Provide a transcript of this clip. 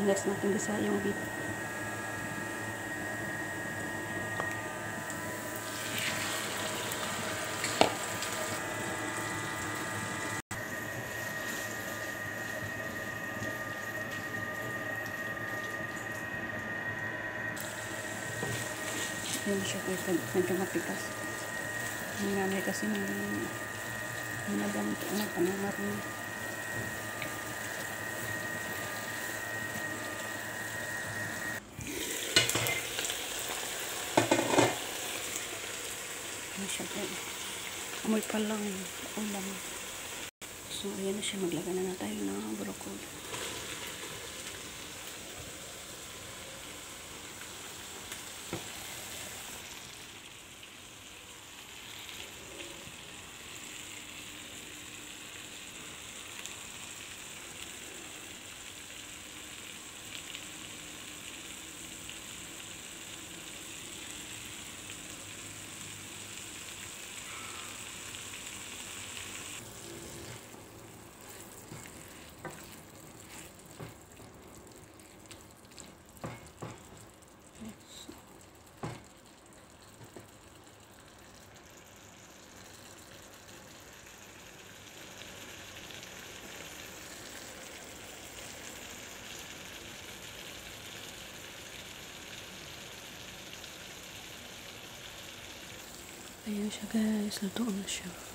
Next natin gisa yung beef. Ayan siya guys, medyo matigas. Yung nanay kasi nagpanamarni. Ayan siya guys. Amoy pa lang ulam. So ayan na siya, maglagay na tayo ng broccoli. Ayan siya guys, luto na siya.